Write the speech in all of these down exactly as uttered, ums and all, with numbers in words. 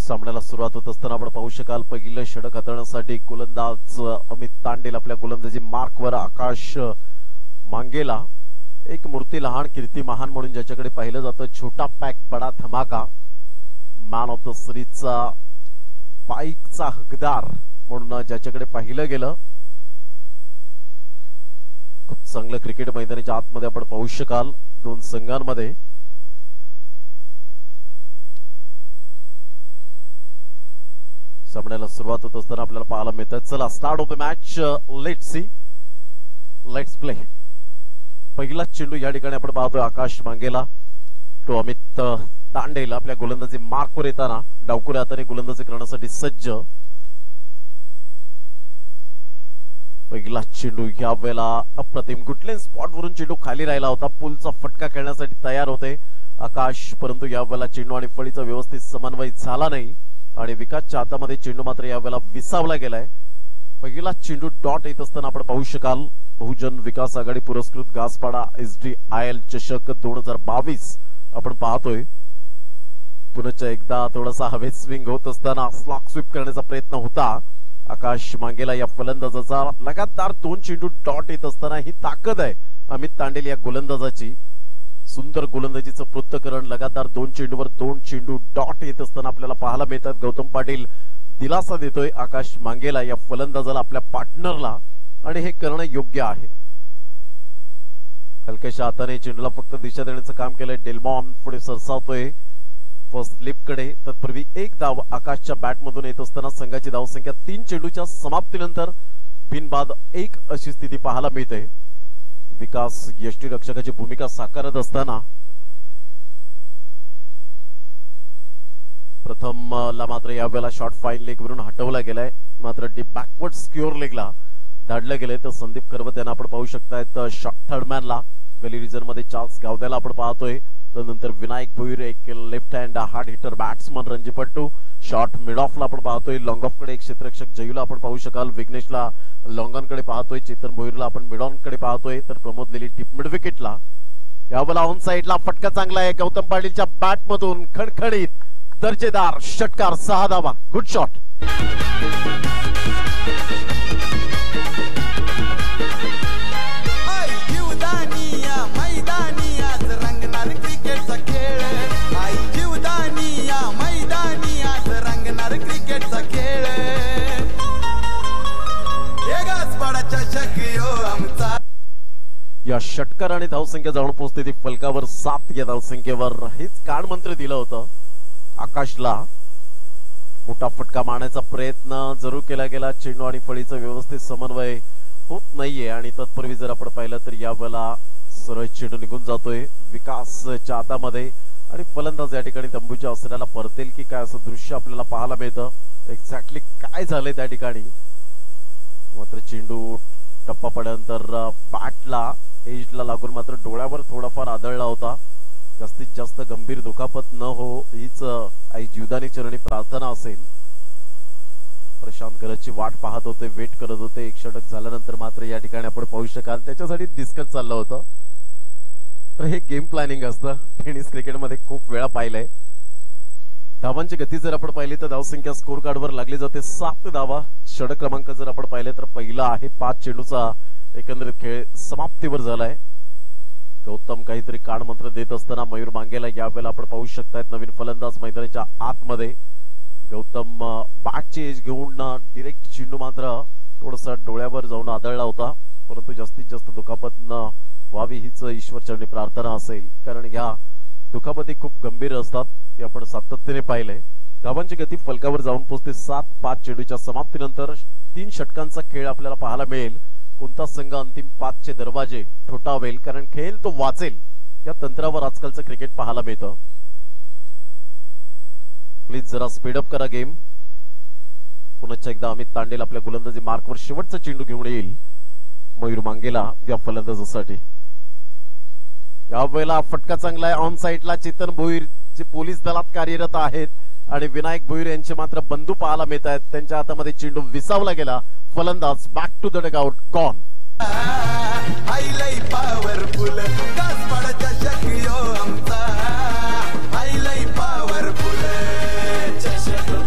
सामन्याला सुरुवात होत असताना आपण पाहू शकाल पहिलं षटक हाताळण्यासाठी गोलंदाज अमित तांडेल आपल्या गोलंदाजी मार्कवर आकाश मांगेला एक मूर्ती लहान कीर्ती महान म्हणून ज्याच्याकडे पाहिलं जातं छोटा पॅक बडा धमाका मॅन ऑफ द सिरीजचा बाईकचा हकदार म्हणून ज्याच्याकडे पाहिलं गेलं खूप चांगलं क्रिकेट मैदानाच्या आतमध्ये आपण पाहू शकाल दोन संघांमध्ये सामन्याला सुरुवात होत असताना आपल्याला पाहायला मिळतं चला start of the match let's see let's play पहिला चेंडू या ठिकाणी आपण पाहतोय आकाश मांगेला तो अमित तांडेल आपल्या गोलंदाजी मार्कवर येताना डावकुऱ्या हाताने गोलंदाजी करण्यासाठी सज्ज पहिला चेंडू या वेळेला अप्रतिम गुटलेन स्पॉट वरून चेंडू खाली राहिला होता पुलचा फटका खेळण्यासाठी तयार होते आकाश परंतु या वेळेला चेंडू आणि फळीचा व्यवस्थित समन्वय झाला नाही आणि विकासच्या हातामध्ये चेंडू मात्र या वेळेला विसावला गेलाय पहिला चेंडू डॉट येत असताना आपण पाहू शकाल बहुजन विकास आघाडी पुरस्कृत Ghaspada S D I L चषक दोन हजार बावीस आपण पाहतोय पुन्हा एकदा थोडासा हवेत स्विंग होत असताना स्लॉक स्वीप करण्याचा प्रयत्न होता आकाश मांगेला या फलंदाजाचा लगातार दोन चेंडू डॉट येत असताना ही ताकद आहे अमित तांडेल या गोलंदाजाची सुंदर गोलंदाजीचं पृथक्करण लगातार दोन चेंडूवर दोन चेंडू डॉट येत असताना आपल्याला पाहायला मिळतात गौतम पाटील दिलासा देतोय आकाश मांगेला या फलंदाजाला आपल्या पार्टनरला आणि हे करणं योग्य आहे हलक्याशा हाताने चेंडूला फक्त दिशा देण्याचं काम केलंय डेल्मॉन पुढे सरसावतोय फर्स्ट स्लिप कडे तत्पूर्वी एक धाव आकाशच्या बॅट मधून येत असताना संघाची धावसंख्या तीन चेंडूच्या समाप्तीनंतर बिनबाद एक अशी स्थिती पाहायला मिळते विकास यष्टीरक्षकाची भूमिका साकारत असताना प्रथम ला मात्र या वेळेला शॉर्ट फाईन लेग वरून हटवला गेलाय मात्र डीप बॅकवर्ड स्क्युअर लेगला धाडलं गेलंय तर संदीप करवत यांना आपण पाहू शकतायत शॉर्ट थर्डमॅनला गली रिझर्व मध्ये चार्ल्स गावद्याला आपण पाहतोय नंतर विनायक भोईर एक left hand hard hitter batsman रणजीपट्टू शॉर्ट मिड ऑफला आपण पाहतोय लॉंग ऑफ कडे एक क्षेत्ररक्षक जयूला आपण पाहू शकाल विघ्नेशला लॉंग ऑन कडे पाहतोय चेतन भोईरला आपण मिड ऑन कडे पाहतोय तर प्रमोद लेली टिप मिड विकेटला यावेळेला ऑन साइडला फटका चांगला आहे गौतम पाटीलच्या बॅट मधून खणखणीत दर्जेदार षटकार सहा धावा गुड शॉट या षटकार आणि धावसंख्या जाऊन पोहोचते ती फलकावर सात या धावसंख्येवर हेच कान मंत्र दिलं होतं आकाशला मोठा फटका मारण्याचा प्रयत्न जरूर केला गेला चेंडू आणि फळीचा व्यवस्थित समन्वय होत नाहीये आणि तत्पूर्वी जर आपण पाहिलं तर या वेळेला सरळ चेंडू निघून जातोय विकासच्या हातामध्ये आणि फलंदाज या ठिकाणी तंबूच्या असण्याला परतेल की काय असं दृश्य आपल्याला पाहायला मिळतं एक्झॅक्टली काय झालंय त्या ठिकाणी मात्र चेंडू टप्पा पडल्यानंतर बॅटला एजला लागून मात्र डोळ्यावर थोडाफार आदळला होता जास्तीत जास्त गंभीर दुखापत न हो हीच आई जीवदानी चरणी प्रार्थना असेल प्रशांत गरजची वाट पाहत होते वेट करत होते एक षटक झाल्यानंतर मात्र या ठिकाणी आपण पाहू शकाल त्याच्यासाठी डिस्कस चाललं होतं तर हे गेम प्लॅनिंग असतं टेनिस क्रिकेटमध्ये खूप वेळा पाहिलंय धावांची गती जर आपण पाहिली तर धावसंख्या स्कोर कार्डवर लागली जाते सात धावा षटक क्रमांक जर आपण पाहिले तर पहिला आहे पाच चेंडूचा एकंदरीत खेळ समाप्तीवर झालाय गौतम काहीतरी कान मंत्र देत असताना मयूर मांगेला यावेळेला आपण पाहू शकतायत नवीन फलंदाज मैदानाच्या आतमध्ये गौतम बॅटची एज घेऊन डिरेक्ट चेंडू मात्र थोडासा डोळ्यावर जाऊन आदळला होता परंतु जास्तीत जास्त दुखापत न व्हावी हीच ईश्वरचरणी प्रार्थना असेल कारण ह्या दुखापती खूप गंभीर असतात हे आपण सातत्याने पाहिलंय धावांची गती फलकावर जाऊन पोहोचते सात पाच चेंडूच्या समाप्तीनंतर तीन षटकांचा खेळ आपल्याला पाहायला मिळेल कोणता संघ अंतिम पाचचे दरवाजे ठोठावेल कारण खेळ तो वाचेल या तंत्रावर आजकालचं क्रिकेट पाहायला मिळतं प्लीज जरा स्पीडअप करा गेम पुन्हा एकदा अमित तांडेल आपल्या गोलंदाजी मार्कवर शेवटचा चेंडू घेऊन येईल मयूर मांगेला या फलंदाजासाठी यावेळेला फटका चांगला आहे ऑन साइडला चेतन भोईर जे पोलीस दलात कार्यरत आहेत आणि विनायक भोईर यांचे मात्र बंधू पाहायला मिळत आहेत त्यांच्या हातामध्ये चेंडू विसावला गेला फलंदाज back to the dugout gone highlight powerful घासपाडाच्या चक्रियो आमचा हायलाइट पॉवरफुल चषक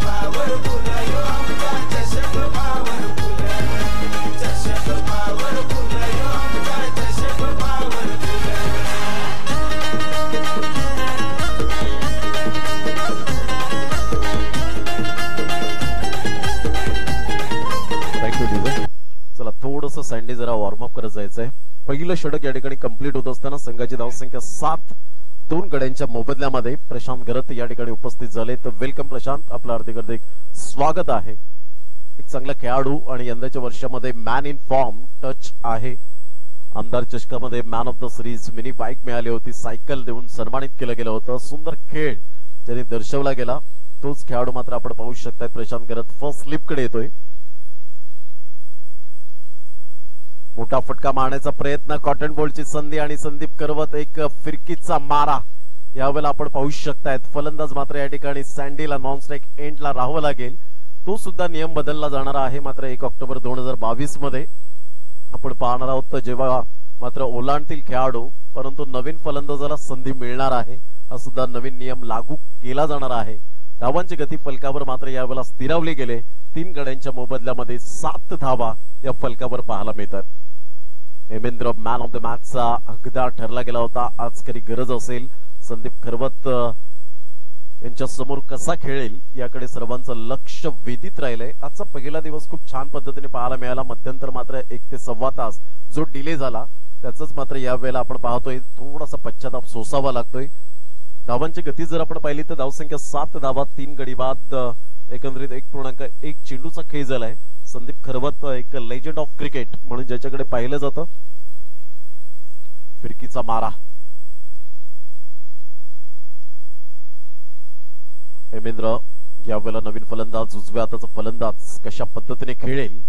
जरा वॉर्मअप करत जायचंय. पहिलं षटक या ठिकाणी कंप्लीट होत असताना संघाची धावसंख्या सात. दोन गड्यांच्या मोबदल्यामध्ये प्रशांत घरत या ठिकाणी उपस्थित झाले. तर वेलकम प्रशांत, आपलं हार्दिक हार्दिक स्वागत आहे. एक चांगला खेळाडू आणि यंदाच्या वर्षामध्ये मॅन इन फॉर्म टच आहे. आमदार चषकामध्ये man of the series mini bike मिळाली होती, सायकल देऊन सन्मानित केलं गेलं होतं. सुंदर खेळ ज्याने दर्शवला गेला तोच खेळाडू मात्र आपण पाहू शकताय. प्रशांत घरत फर्स्ट स्लिप कडे येतोय. मोठा फटका मारण्याचा प्रयत्न, कॉटन बॉलची संधी आणि संदीप करवत एक फिरकीचा मारा यावेळेला आपण पाहू शकतायत. फलंदाज मात्र या ठिकाणी सँडीला नॉन स्ट्राईक एंडला राहावं लागेल. तो सुद्धा नियम बदलला जाणार आहे. मात्र एक ऑक्टोबर दोन हजार बावीस मध्ये आपण पाहणार आहोत तर जेव्हा मात्र ओलांडतील खेळाडू परंतु नवीन फलंदाजाला संधी मिळणार आहे. हा सुद्धा नवीन नियम लागू केला जाणार आहे. धावांची गती फलकावर मात्र यावेळेला स्थिरावली गेले. तीन गड्यांच्या मोबदल्यामध्ये सात धावा या फलकावर पाहायला मिळतात. हेमेंद्र मॅन ऑफ द मॅचचा हकदार ठरला गेला होता. आज कधी गरज असेल संदीप खरवत यांच्या समोर कसा खेळेल याकडे सर्वांचं लक्ष वेधित राहिलंय. आजचा पहिला दिवस खूप छान पद्धतीने पाहायला मिळाला. मध्यंतर मात्र एक ते सव्वा तास जो डिले झाला त्याच मात्र या वेळेला आपण पाहतोय थोडासा पश्चाताप सोसावा लागतोय. धावांची गती जर आपण पाहिली तर धावसंख्या सात धावा, तीन गडी बाद, एकंदरीत एक पूर्णांक एक चेंडूचा खेळ झालाय. संदीप खरवत एक लेजंड ऑफ क्रिकेट म्हणून ज्याच्याकडे पाहिलं जातं. फिरकीचा मारा, हेमेंद्र यावेळेला नवीन फलंदाज, उजव्या हाताचा फलंदाज कशा पद्धतीने खेळेल.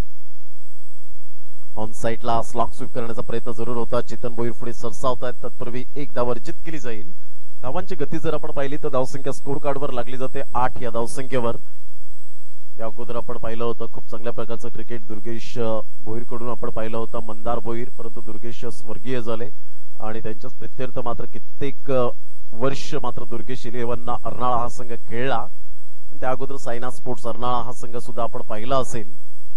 ऑन साइडला स्लॉक स्वीप करण्याचा प्रयत्न जरूर होता. चेतन भोईर पुढे सरसावतात. तत्पूर्वी एक धाव अर्जित केली जाईल. धावांची गती जर आपण पाहिली तर धावसंख्या स्कोर कार्डवर लागली जाते आठ या धावसंख्येवर. या अगोदर आपण पाहिलं होतं खूप चांगल्या प्रकारचं क्रिकेट दुर्गेश भोईर कडून आपण पाहिलं होतं. मंदार भोईर, परंतु दुर्गेश स्वर्गीय झाले आणि त्यांच्याच प्रित्यर्थ मात्र कित्येक वर्ष मात्र दुर्गेश इलेव्हनना अर्नाळा हा संघ खेळला. त्या अगोदर सायना स्पोर्ट्स अर्नाळा हा संघ सुद्धा आपण पाहिला असेल.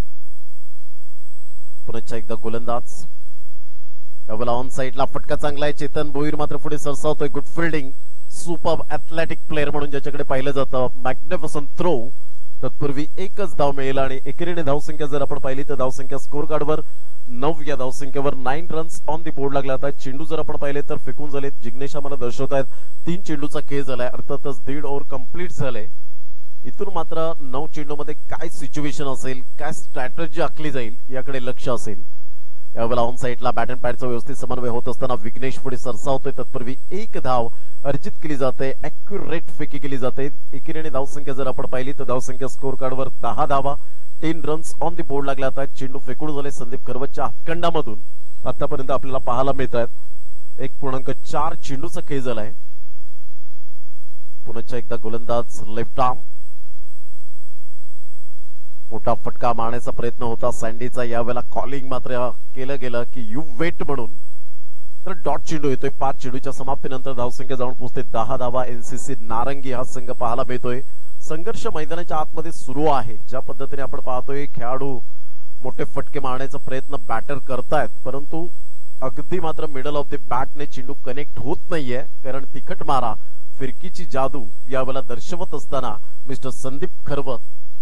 पुन्हा एकदा गोलंदाज, यावेळेला ऑन साइडला फटका चांगला आहे. चेतन भोईर मात्र पुढे सरसावतोय. Good fielding, super athletic player म्हणून ज्याच्याकडे पाहिलं जातं. Magnificent throw. तत्पूर्वी एकच धाव मिळेल आणि एकेरीने धावसंख्या जर आपण पाहिली तर धावसंख्या स्कोर कार्डवर नऊ या धावसंख्येवर nine runs on the board लागला होता. चेंडू जर आपण पाहिले तर फेकून झाले. जिग्नेश आम्हाला दर्शवतायत तीन चेंडूचा खेळ झालाय. अर्थातच दीड ओव्हर कंप्लीट झाले. इथून मात्र नऊ चेंडू मध्ये काय सिच्युएशन असेल, काय स्ट्रॅटेजी आखली जाईल याकडे लक्ष असेल. यावेळेला ऑन साइडला बॅट अँड पॅडचा व्यवस्थित समन्वय होत असताना विघ्नेश पुढे सरसावतोय. तत्पूर्वी एक धाव अर्जित केली जाते. अॅक्युरेट फेकी केली जाते. एकेरीने धावसंख्या जर आपण पाहिली तर धावसंख्या स्कोर कार्डवर दहा धावा, ten runs on the board लागला होता. चेंडू फेकून झाले संदीप खरवतच्या हातखंडामधून आतापर्यंत आपल्याला पाहायला मिळत आहेत. एक पूर्णांक चार चेंडूचा खेळ झालाय. पुन्हा एकदा गोलंदाज लेफ्ट आर्म, मोठा फटका मारण्याचा प्रयत्न होता सँडीचा. यावेळेला कॉलिंग मात्र केलं गेलं की यू वेट म्हणून. तर डॉट चेंडू येतोय. पाच चेंडूच्या समाप्तीनंतर धावसंख्या जाऊन पोहोचते दहा धावा. एनसीसी नारंगी हा संघ पाहायला मिळतोय. संघर्ष मैदानाच्या आतमध्ये सुरू आहे. ज्या पद्धतीने आपण पाहतोय खेळाडू मोठे फटके मारण्याचा प्रयत्न बॅटर करतायत, परंतु अगदी मात्र मिडल ऑफ द बॅटने चेंडू कनेक्ट होत नाहीये. कारण तिखट मारा, फिरकीची जादू यावेळेला दर्शवत असताना मिस्टर संदीप खरवत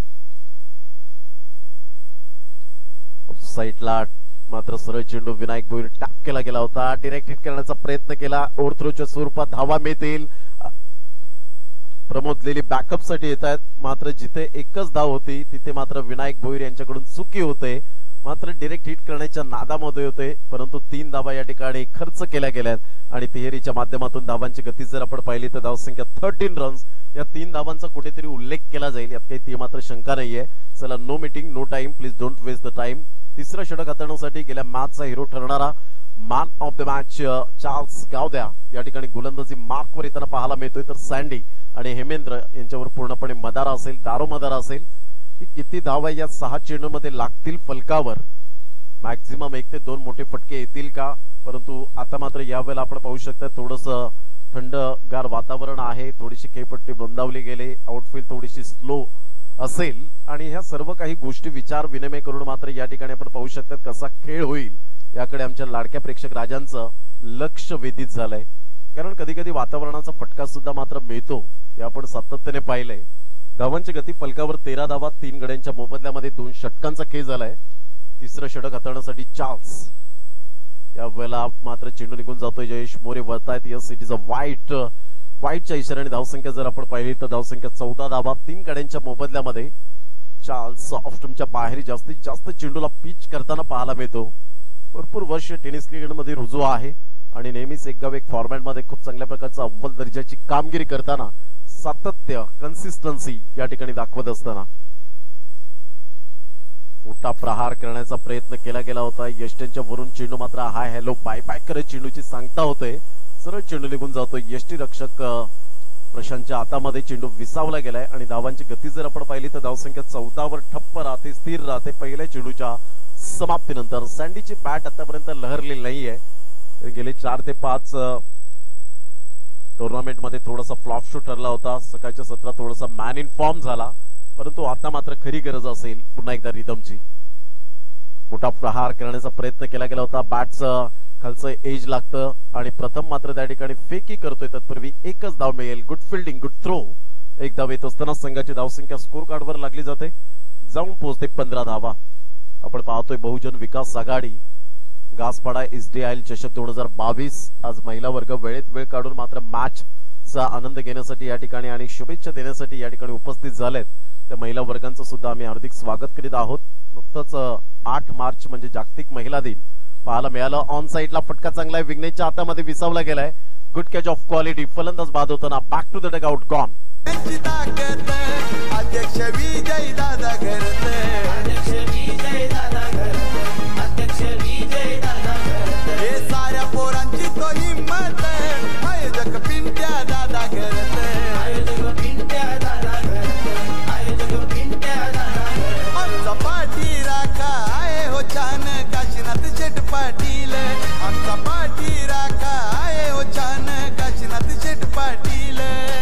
साइडला मात्र सरळ चेंडू विनायक भोईर टॅप केला गेला होता. डिरेक्ट हिट करण्याचा प्रयत्न केला. ओव्हरथ्रोच्या स्वरूपात धावा मिळतील. प्रमोद लेली बॅकअप साठी येत आहेत. मात्र जिथे एकच धाव होती तिथे मात्र विनायक भोईर यांच्याकडून चुकी होते. मात्र डिरेक्ट हिट करण्याच्या नादामध्ये होते. परंतु तीन धावा या ठिकाणी खर्च केल्या गेल्यात आणि तिहेरीच्या माध्यमातून धावांची गती जर आपण पाहिली तर धावसंख्या थर्टीन रन्स. या तीन धावांचा कुठेतरी उल्लेख केला जाईल यात काही ती मात्र शंका नाहीये. चला, no meeting no time, please don't waste the time. तिसरं षटक हाताळण्यासाठी गेल्या मॅचचा हिरो ठरणारा man of the match Charles Gavdya या ठिकाणी गोलंदाजी मार्कवर येताना पाहायला मिळतोय. तर सँडी आणि हेमेंद्र यांच्यावर पूर्णपणे मदारा असेल, दारो मदारा असेल. की किती धावा या सहा चेंडूमध्ये लागतील फलकावर. मॅक्झिमम एक ते दोन मोठे फटके येतील का, परंतु आता मात्र यावेळेला आपण पाहू शकता थोडस थंडगार वातावरण आहे. थोडीशी खेळपट्टी बंदावली गेली. आउटफील्ड थोडीशी स्लो असेल आणि ह्या सर्व काही गोष्टी विचार विनिमय करून मात्र या ठिकाणी आपण पाहू शकतात कसा खेळ होईल याकडे आमच्या लाडक्या प्रेक्षक राजांचं लक्ष वेधित झालंय. कारण कधी कधी वातावरणाचा फटका सुद्धा मात्र मिळतो हे आपण सातत्याने पाहिलंय. धावांची गती फलकावर तेरा धावा, तीन गड्यांच्या मोबदल्यामध्ये दोन षटकांचा खेळ झालाय. तिसरं षटक हाताळण्यासाठी चार्ल्स. या वेळेला मात्र चेंडू निघून जातोय. जयेश मोरे वळतायत. Yes, it is a wide. वाईटच्या इशाऱ्याने धावसंख्या जर आपण पाहिली तर धावसंख्या चौदा धावा तीन गड्यांच्या मोबदल्यामध्ये. चार्ल्स ऑफस्टंपच्या बाहेर जास्तीत जास्त चेंडूला पिच करताना पाहायला मिळतो. भरपूर वर्ष टेनिस क्रिकेटमध्ये रुजू आहे आणि नेहमीच एक गाव एक फॉर्मॅट मध्ये खूप चांगल्या प्रकारचा अव्वल दर्जाची कामगिरी करताना सातत्य कन्सिस्टन्सी या ठिकाणी दाखवत असताना मोठा प्रहार करण्याचा प्रयत्न केला गेला होता. यष्टीच्या वरून चेंडू मात्र हाय हॅलो बाय बाय करत चेंडूची सांगता होते. सरळ चेंडू निघून जातो. यष्टी रक्षक प्रशांतच्या हातामध्ये चेंडू विसावला गेलाय आणि धावांची गती जर आपण पाहिली तर धावसंख्या चौदा वर ठप्प राहते, स्थिर राहते पहिल्या चेंडूच्या समाप्तीनंतर. सँडीची बॅट आतापर्यंत लहरलेली नाहीये. गेले चार ते पाच टुर्नामेंट मध्ये थोडासा फ्लॉप शो ठरला होता. सकाळच्या सत्रात थोडासा मॅन इन फॉर्म झाला, परंतु आता मात्र खरी गरज असेल पुन्हा एकदा रिदमची. मोठा प्रहार करण्याचा प्रयत्न केला गेला होता. बॅटचं खालचं एज लागतं आणि प्रथम मात्र त्या ठिकाणी फेकी करतोय. तत्पूर्वी एकच धाव मिळेल. Good fielding, good throw. एक धाव येत असताना संघाची धावसंख्या स्कोर कार्डवर लागली जाते, जाऊन पोहोचते पंधरा धावा. आपण पाहतोय बहुजन विकास आघाडी घासपाडा एसडीआयएल चषक दोन हजार बावीस. आज महिला वर्ग वेळेत वेळ काढून मात्र मॅच चा आनंद घेण्यासाठी या ठिकाणी आणि शुभेच्छा देण्यासाठी या ठिकाणी उपस्थित झालेत. त्या महिला वर्गांचं सुद्धा आम्ही हार्दिक स्वागत करीत आहोत. नुकतंच आठ मार्च म्हणजे जागतिक महिला दिन पाहायला मिळालं. ऑन साइडला फटका चांगला आहे, विघ्नेशच्या हातामध्ये विसावला गेलाय. Good catch of quality. फलंदाज बाद होताना back to the dugout gone. अध्यक्ष विजय दादा घरते, अध्यक्ष विजय दादा घरते, अध्यक्ष विजय दादा घरते. हे साऱ्या पोरांची तो हिम्मत आहे. आयोजक पिंट्या दादा घरते, आयोजक पिंट्या दादा घरते, आयोजक पिंट्या दादा घरते. आमचा पाठी राखा आहे हो छान काशीनाथ शेठ पाटील. आमचा पाठी राखा आहे हो छान काशीनाथ शेठ पाटील.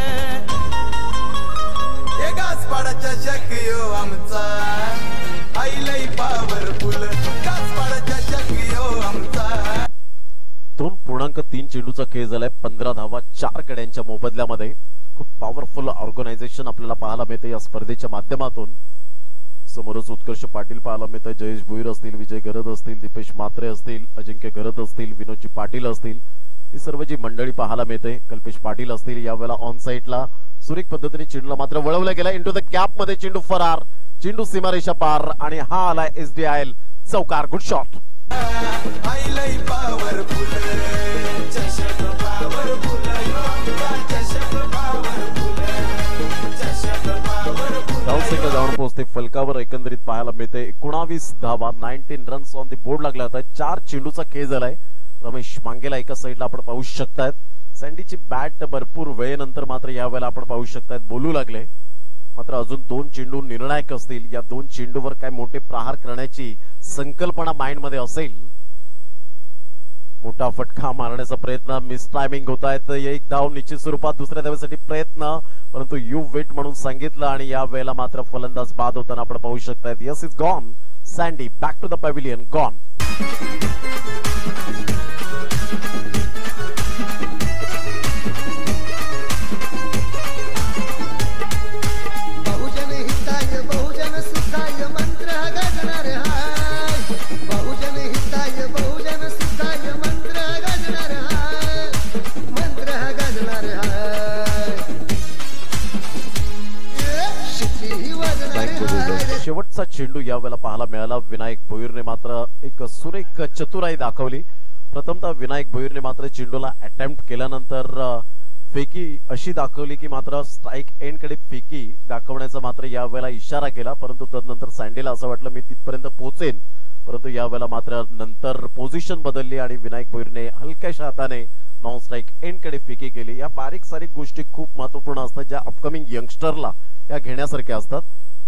घासपाडाच्या शक्यो आमचा आईलई पॉवरफुल. घासपाडाच्या शक्यो आमचा. दोन पूर्णांक तीन चेंडूचा खेळ झालाय. पंधरा धावा चार कड्यांच्या मोबदल्यामध्ये. खूप पॉवरफुल ऑर्गनायझेशन आपल्याला पाहायला मिळते या स्पर्धेच्या माध्यमातून. समोरच उत्कर्ष पाटील पाहायला मिळतं. जयेश भोईर असतील, विजय गरद असतील, दीपेश म्हात्रे असतील, अजिंक्य गरद असतील, विनोदजी पाटील असतील, ही सर्व जी मंडळी पाहायला मिळते. कल्पेश पाटील असतील. यावेळेला ऑन साइडला सुरेख पद्धतीने चेंडूला मात्र वळवला गेला. इंटू द गॅप मध्ये चेंडू फरार. चेंडू सीमारेषा पार आणि हा आलाय एसडीआयएल चौकार. Good shot. आईलई पॉवरफुल. चषक पॉवरफुल. चषक पॉवरफुल. चषक पॉवरफुल. धावसंख्या जाऊन पोहोचते फलकावर. एकंदरीत पाहायला मिळते एकोणावीस धावा, nineteen runs on the board लागला होता. चार चेंडूचा खेळ झालाय. रमेश मांगेला एका साईडला आपण पाहू शकतायत. सँडीची बॅट भरपूर वेळेनंतर मात्र यावेळेला आपण पाहू शकतायत बोलू लागले. मात्र अजून दोन चेंडू निर्णायक असतील. या दोन चेंडूवर काय मोठे प्रहार करण्याची संकल्पना माइंड मध्ये असेल. मोठा फटका मारण्याचा प्रयत्न. मिस टायमिंग होत आहेत. एक धाव निश्चित स्वरूपात. दुसऱ्या धावेसाठी प्रयत्न, परंतु यू वेट म्हणून सांगितलं आणि या वेळेला मात्र फलंदाज बाद होताना आपण पाहू शकतायत. Yes, is gone. Sandy back to the pavilion. Gone. शेवटचा चेंडू यावेळेला पाहायला मिळाला. विनायक भोईरने मात्र एक सुरेख चतुराई दाखवली. प्रथमतः विनायक भोईरने मात्र चेंडूला अटेम्प्ट केल्यानंतर फेकी अशी दाखवली की मात्र स्ट्राइक एंड कडे फेकी दाखवण्याचा मात्र यावेळेला इशारा केला. परंतु तदनंतर सँडीला असं वाटलं मी तिथपर्यंत पोहोचेन, परंतु यावेळेला मात्र नंतर पोझिशन बदलली आणि विनायक भोईरने हलक्याशा हाताने नॉन स्ट्राइक एंड कडे फेकी केली. या बारीक सारीक गोष्टी खूप महत्वपूर्ण असतात ज्या अपकमिंग यंगस्टरला या घेण्यासारख्या असतात.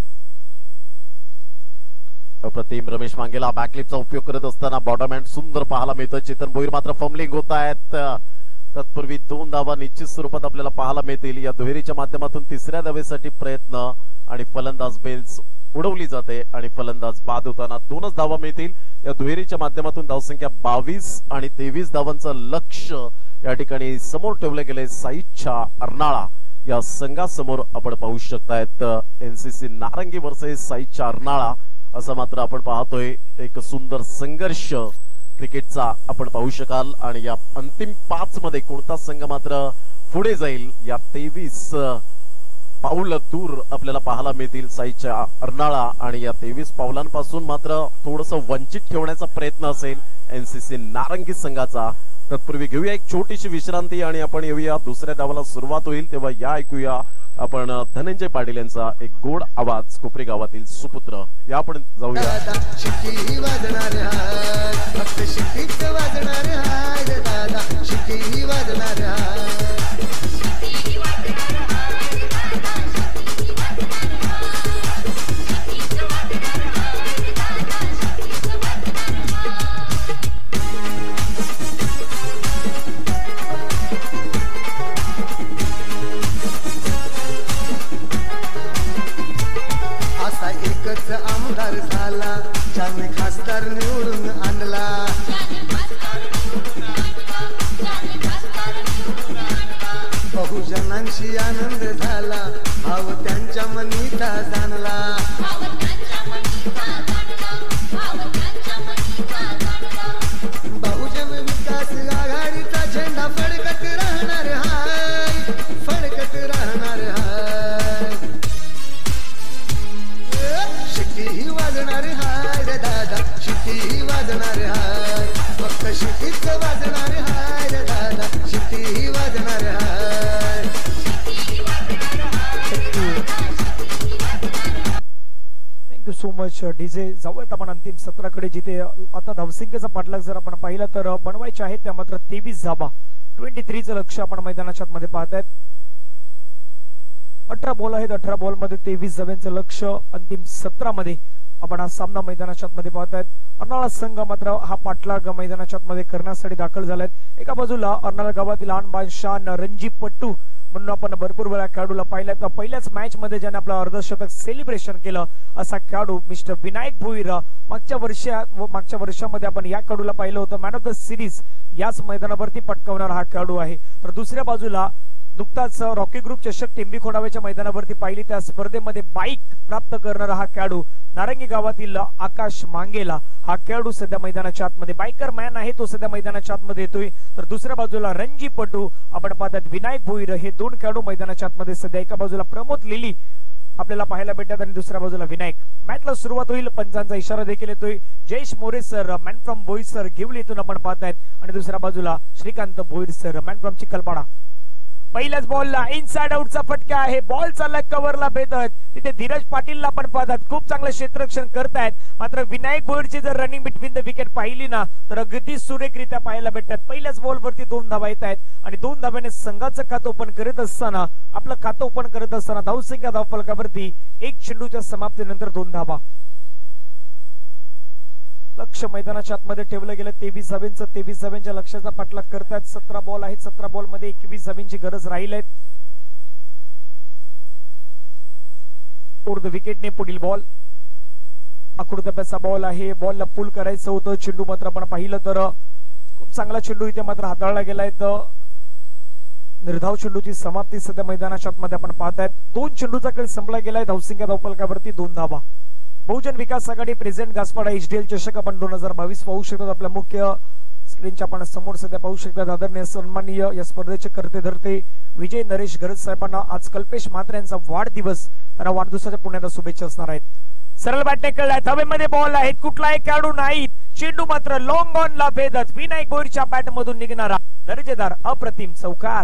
अप्रतिम. रमेश मांगेला बॅकलिपचा उपयोग करत असताना बॉटम हँड सुंदर पाहायला मिळतं. चेतन भोईर मात्र फंबलिंग होत आहेत. तत्पूर्वी दोन धावा निश्चित स्वरूपात आपल्याला पाहायला मिळतील. या दुहेरीच्या माध्यमातून तिसऱ्या धावेसाठी प्रयत्न आणि फलंदाज बेल्स उडवली जाते आणि फलंदाज बाद होताना दोनच धावा मिळतील. या दुहेरीच्या माध्यमातून धावसंख्या बावीस आणि तेवीस धावांचं लक्ष या ठिकाणी समोर ठेवले गेले. साईच्या अर्नाळा या संघासमोर आपण पाहू शकतायत. एनसीसी नारंगी वर्सेस साईच्या अर्नाळा. असं मात्र आपण पाहतोय. एक सुंदर संघर्ष क्रिकेटचा आपण पाहू शकाल आणि या अंतिम पाच मध्ये कोणता संघ मात्र पुढे जाईल या तेवीस पाऊल दूर आपल्याला पाहायला मिळतील साईच्या अर्नाळा. आणि या तेवीस पावलांपासून मात्र थोडस वंचित ठेवण्याचा प्रयत्न असेल एनसीसी नारंगी संघाचा. तत्पूर्वी घेऊया एक छोटीशी विश्रांती आणि आपण येऊया दुसऱ्या डावाला सुरुवात होईल तेव्हा या ऐकूया आपण धनंजय पाटील यांचा एक गोड आवाज. कोपरी गावातील सुपुत्र या आपण जाऊया. शिट्टी वाजणार हाय फक्त शिट्टीच वाजणार हाय रे दादा शिट्टी वाजणार हाय. एकच आमदार झाला ज्याने खासदार निवडून आणला. बहुजनांशी आनंद झाला भाव त्यांच्या मनीचा जाणला. बहुजन विकास आघाडीचा झेंडा फडकत राहणार हाय फडकत राहणार हाय. शिट्टी वाजणार हाय रे दादा शिट्टी वाजणार हाय फक्त शिट्टीच वाजणार हाय रे दादा शिट्टी वाजणार हाय. Thank you so much DJ. जाऊयात आपण अंतिम सत्राकडे जिथे आता धावसंख्येचा पाठलाग जर आपण पाहिला तर बनवायचे आहेत त्या मात्र तेवीस धाबा. ट्वेंटी थ्रीचं लक्ष आपण मैदानाच्या मध्ये पाहतायत. अठरा बॉल आहेत. अठरा बॉल मध्ये तेवीस धाब्यांचं लक्ष. अंतिम सत्रामध्ये आपण हा सामना मैदानाच्या मध्ये पाहतायत. अर्नाळा संघ मात्र हा पाठलाग मैदानाच्या मध्ये करण्यासाठी दाखल झालाय. एका बाजूला अर्नाळा गावातील लहान बादशाह रणजीपट्टू म्हणून आपण भरपूर वेळा खेळाडूला पाहिलं. तर पहिल्याच मॅच मध्ये ज्याने आपलं अर्धशतक सेलिब्रेशन केलं असा खेळाडू मिस्टर विनायक भोईर. मागच्या वर्षात व मागच्या वर्षामध्ये आपण या खेळाडूला पाहिलं होतं मॅन ऑफ द सिरीज याच मैदानावरती पटकावणारा हा खेळाडू आहे. तर दुसऱ्या बाजूला नुकताच रॉकी ग्रुप चषक टिंबी खोडाव्याच्या मैदानावरती पाहिली त्या स्पर्धेमध्ये बाईक प्राप्त करणारा हा खेळाडू नारंगी गावातील आकाश मांगेला हा खेळाडू सध्या मैदानाच्या आतमध्ये बायकर मॅन आहे. तो सध्या मैदानाच्या आतमध्ये येतोय. तर दुसऱ्या बाजूला रणजीपट्टू आपण पाहतात विनायक भोईर हे दोन खेळाडू मैदानाच्या आतमध्ये सध्या. एका बाजूला प्रमोद लिली आपल्याला पाहायला भेटतात आणि दुसऱ्या बाजूला विनायक. मॅचला सुरुवात होईल. पंचांचा इशारा देखील येतोय. Jayesh More sir man from Boisar घेवलीतून आपण पाहतायत आणि दुसऱ्या बाजूला Shrikant Bhoir sir man from Chikhalpada. पहिल्याच बॉलला इनसाइड आउटचा फटका आहे. बॉल चालला कव्हरला भेटत. तिथे धीरज पाटीलला पण पाहतात खूप चांगलं क्षेत्ररक्षण करतायत. मात्र विनायक भोईरची जर रनिंग बिटवीन द विकेट पाहिली ना तर अगदी सुरेखरित्या पाहायला भेटतात. पहिल्याच बॉलवरती दोन धावा येत आहेत आणि दोन धाव्याने संघाचं खातं ओपन करत असताना आपलं खातं ओपन करत असताना धावसंख्या धावफलकावरती एक चेंडूच्या समाप्तीनंतर दोन धावा. लक्ष मैदानाच्या आतमध्ये ठेवलं गेलं. तेवीस धाव्यांचं तेवीस धाव्यांच्या लक्ष्याचा पाठलाग करतायत. सतरा बॉल आहेत. सतरा बॉल मध्ये एकवीस धाव्यांची गरज राहील आहे. ओर द विकेटने पुढील बॉल आखूड टप्प्याचा बॉल आहे. बॉलला पुल करायचं होतं. चेंडू मात्र आपण पाहिलं तर खूप चांगला चेंडू इथे मात्र हाताळला गेलाय. तर निर्धाव चेंडूची समाप्ती सध्या मैदानाच्या आतमध्ये आपण पाहतायत. दोन चेंडूचा खेळ संपला गेलाय. धावसंख्या धावफलकावरती दोन धावा. बहुजन विकास आघाडी प्रेझेंट गासपाडा एचडीएल चषक आपण दोन हजार बावीस पाहू शकतात. आपल्या मुख्य स्क्रीनच्या आपण समोर सध्या पाहू शकतात. आदरणीय सन्माननीय या स्पर्धेचे करते धरते विजय नरेश गरज साहेबांना आज कल्पेश म्हात्रे यांचा वाढदिवस. त्यांना वाढदिवसाच्या पुण्याला शुभेच्छा असणार आहेत. सरळ बॅटने कळलाय. हवेमध्ये बॉल आहेत. कुठलाही खेळाडू नाहीत. चेंडू मात्र लॉंग ऑन ला भेदत विनायक भोईरच्या बॅट मधून निघणारा दर्जेदार अप्रतिम चौकार.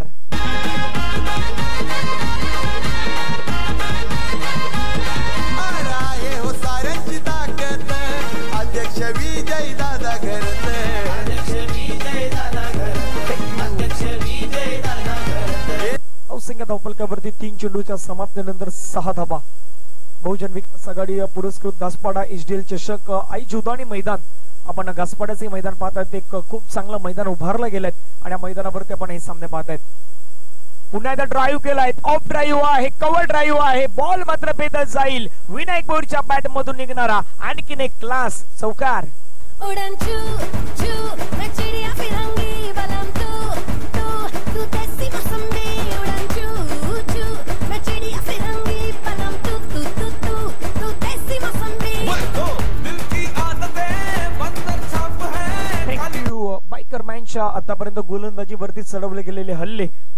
अध्यक्ष विजय दादा घरते अध्यक्ष विजय दादा घरते अध्यक्ष विजय दादा घरते. धावसंख्या धावफलकावरती तीन चेंडूच्या समाप्तीनंतर सहा धाबा. बहुजन विकास आघाडी पुरस्कृत घासपाडा एचडीएल चषक आई जुदानी मैदान आपण घासपाड्याचे मैदान पाहतात. एक खूप चांगलं मैदान उभारलं गेलंय आणि या मैदानावरती आपण हे सामने पाहतायत. पुन्हा एकदा ड्राईव्ह केलाय. ऑफ ड्राईव्ह आहे. कव्हर ड्राईव्ह आहे. बॉल मात्र भेदत जाईल. विनायक भोईरच्या बॅट मधून निघणारा आणखीन एक क्लास चौकार. उड़न चू चू मैं चिड़िया फिरंगी बलम तू तू तू देसी मौसमी. उड़न चू चू मैं चिड़िया फिरंगी बलम तू तू तू तू तू देसी मौसमी.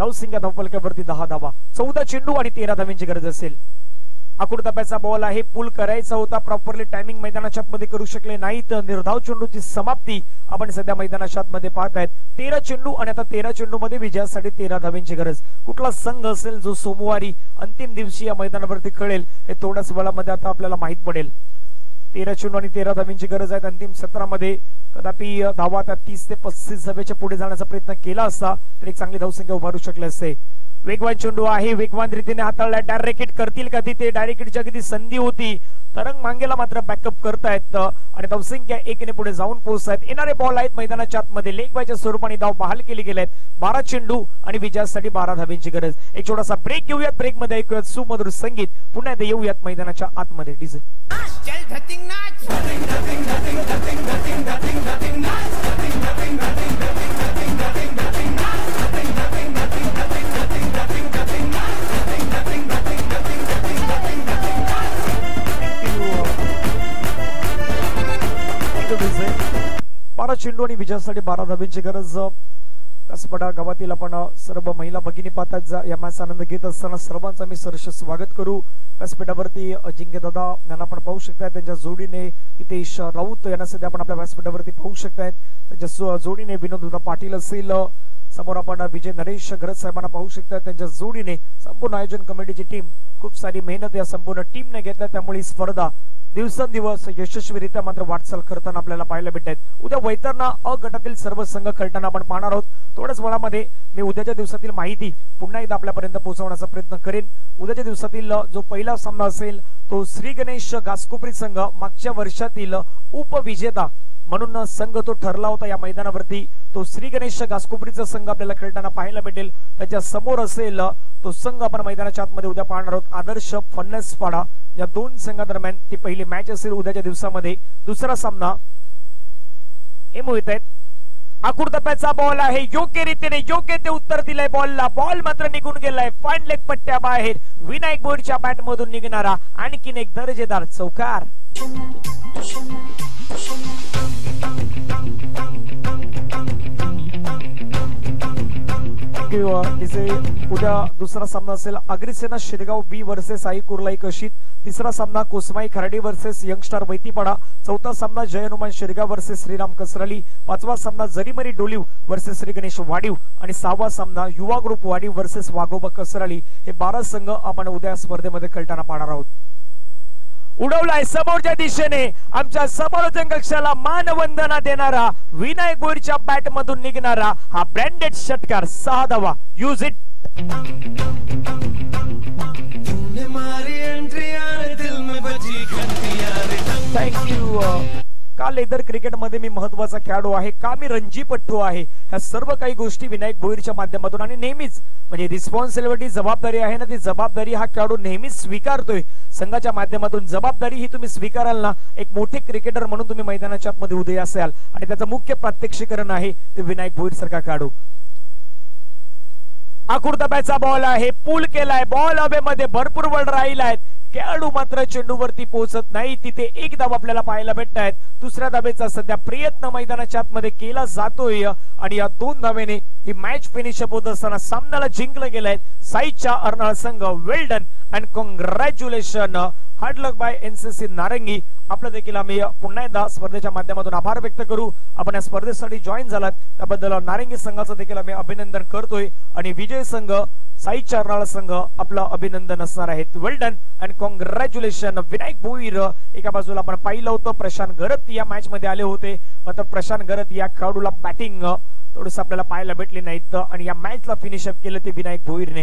धावसंख्या धावफलकावरती दहा धावा, चौदा चेंडू आणि तेरा धावांची गरज असेल. आखूड टप्प्याचा बॉल आहे, पूल करायचा होता, प्रॉपरली टायमिंग मैदानाच्या आतमध्ये करू शकले नाही, तर निर्धाव चेंडूची समाप्ती आपण सध्या मैदानाच्या आतमध्ये पाहतायत. तेरा चेंडू आणि आता तेरा चेंडू मध्ये विजयासाठी तेरा धावांची गरज. कुठला संघ असेल जो सोमवारी अंतिम दिवशी या मैदानावरती खेळेल हे थोड्याच वेळामध्ये आता आपल्याला माहित पडेल. तेरा चेंडू आणि तेरा धावांची गरज आहे. अंतिम सत्रामध्ये कदापि धावा त्या तीस ते पस्तीस धावेच्या पुढे जाण्याचा प्रयत्न केला असता तर एक चांगली धावसंख्या उभारू शकले असते. वेगवान चेंडू आहे, वेगवान रीतीने हाताळला, डायरेक्ट हिट करतील का तिथे, डायरेक्ट हिटच्या किती संधी होती, तरंग मांगेला मात्र बॅकअप करतायत आणि धावसंख्या एकने पुढे जाऊन पोहोचतायत. येणारे बॉल आहेत मैदानाच्या आतमध्ये, लेग बायच्या स्वरूपाने धाव बहाल केली गेले आहेत. बारा चेंडू आणि विजयासाठी बारा धावांची गरज. एक छोटासा ब्रेक घेऊयात, ब्रेक मध्ये ऐकूयात सुमधुर संगीत, पुन्हा एकदा येऊयात मैदानाच्या आतमध्ये. डीजे चल धतिंग नाच धतिंग धतिंग धतिंग धतिंग धतिंग धतिंग धतिंग नाच धतिंग धतिंग धतिंग धतिंग धतिंग धतिंग धतिंग नाच धतिंग धतिंग धतिंग धतिंग धतिंग धतिंग धतिंग नाच धतिंग धतिंग धतिंग धतिंग धतिंग धतिंग धतिंग नाच. बारा चेंडू आणि विजयासाठी बारा धावांची गरज. कसपडा गावातील आपण सर्व महिला भगिनी पाहतात या मॅच आनंद घेत असताना सर्वांचा मी सहर्ष स्वागत करू. व्यासपीठावरती अजिंक्य दादा यांना आपण पाहू शकताय, त्यांच्या जोडीने हितेश राऊत यांना सध्या आपण आपल्या व्यासपीठावरती पाहू शकतायत. त्यांच्या जोडीने विनोद दादा पाटील असेल, समोर आपण विजय नरेश गरज साहेबांना पाहू शकताय. त्यांच्या जोडीने संपूर्ण आयोजन कमिटीची टीम, खूप सारी मेहनत या संपूर्ण टीमने घेतल्या, त्यामुळे ही स्पर्धा दिवसेंदिवस यशस्वीरित्या मात्र वाटचाल करताना आपल्याला पाहायला भेटत आहेत. उद्या वैतरणा अ गटातील सर्व संघ खेळताना आपण पाहणार आहोत. थोड्याच वेळामध्ये मी उद्याच्या दिवसातील माहिती पुन्हा एकदा आपल्यापर्यंत पोहोचवण्याचा प्रयत्न करेन. उद्याच्या दिवसातील जो पहिला सामना असेल तो श्री गणेश घासकोपरी संघ, मागच्या वर्षातील उपविजेता म्हणून संघ तो ठरला होता या मैदानावरती. तो श्री गणेश घासकोपरीचा संघ आपल्याला खेळताना पाहायला भेटेल. त्याच्या समोर असेल तो संघ आपण मैदानाच्या आतमध्ये उद्या पाहणार आहोत, आदर्श फन्नसपाडा. या दोन संघादरम्यान ती पहिली मॅच असेल उद्याच्या दिवसामध्ये. दुसरा सामना हे मोहित आहेत. आखूड टप्प्याचा बॉल आहे, योग्य रीतीने योग्य ते उत्तर दिलंय बॉलला. बॉल मात्र निघून गेलाय फाईन लेग पट्ट्या बाहेर. विनायक बोईरच्या बॅट मधून निघणारा आणखीन एक दर्जेदार चौकार. उद्या दुसरा सामना असेल अग्रिसेना शिरगाव बी वर्सेस आई कुर्लाई कशीत. तिसरा सामना कोसमाई खराडी वर्सेस यंगस्टार वैतीपाडा. चौथा सामना जय हनुमान शिरगाव वर्सेस श्रीराम कसराली. पाचवा सामना जरीमरी डोलीव वर्सेस श्री गणेश वाडीव आणि सहावा सामना युवा ग्रुप वाडीव वर्सेस वाघोबा कसराली. हे बारा संघ आपण उद्या स्पर्धेमध्ये खेळताना पाहणार आहोत. उडवलाय समोरच्या दिशेने, आमच्या समोरच्या कक्षाला मानवंदना देणारा विनायक बोईरच्या बॅट मधून निघणारा हा ब्रँडेड षटकार. सहा धावा. Use it. थँक्यू. का लेदर क्रिकेट मध्ये मी महत्वाचा खेळाडू आहे, का मी रणजीपट्टू आहे, ह्या सर्व काही गोष्टी विनायक बोईरच्या माध्यमातून आणि नेहमीच म्हणजे रिस्पॉन्सिबिलिटी जबाबदारी आहे ना, ती जबाबदारी हा खेळाडू नेहमीच स्वीकारतोय. संघाच्या माध्यमातून जबाबदारी ही तुम्ही स्वीकाराल ना, एक मोठे क्रिकेटर म्हणून तुम्ही मैदानाच्या आतमध्ये उदय असाल आणि त्याचं मुख्य प्रात्यक्षिकरण आहे ते विनायक बोईर सारखा खेळाडू. आखूड टप्प्याचा बॉल आहे, पूल केलाय, बॉल हवेमध्ये भरपूर वेळ राहिलाय, खेळाडू मात्र चेंडूवरती पोहोचत नाही. तिथे एक धाव आपल्याला पाहायला भेटत आहेत. दुसऱ्या धावेचा सध्या प्रयत्न मैदानाच्या आतमध्ये केला जातोय आणि या दोन धावेने ही मॅच फिनिश होत असताना सामन्याला जिंकलं गेलंय साईच्या अर्नाळ संघ. Well done and congratulation. Hard luck by NCC Narangi. आपलं देखील आम्ही पुन्हा एकदा स्पर्धेच्या माध्यमातून आभार व्यक्त करू. आपण या स्पर्धेसाठी जॉईन झालात त्याबद्दल नारंगी संघाचं देखील आम्ही अभिनंदन करतोय आणि विजय संघ साई चारनाळ संघ आपलं अभिनंदन असणार आहे. Well done and congratulation Vinayak Bhoir. एका बाजूला आपण पाहिलं होतं प्रशांत गरत या मॅच मध्ये आले होते, मात्र प्रशांत गरत या खेळाडूला बॅटिंग थोडस आपल्याला पाहायला भेटली नाहीत आणि या मॅचला फिनिश अप केलं ते विनायक बोईरने.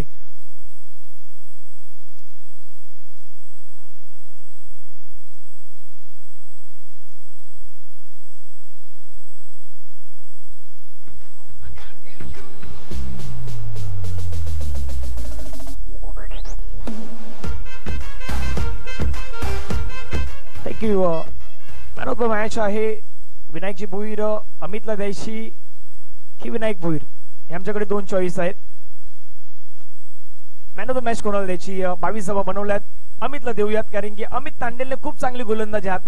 मॅन ऑफ द मॅच आहे विनायकजी भोईर. अमितला द्यायची की विनायक भोईर, हे आमच्याकडे दोन चॉईस आहेत. मॅन ऑफ द मॅच कोणाला द्यायची? बावीस धावा बनवल्यात, अमितला देऊयात कारण की अमित तांडेलने खूप चांगली गोलंदाजी हात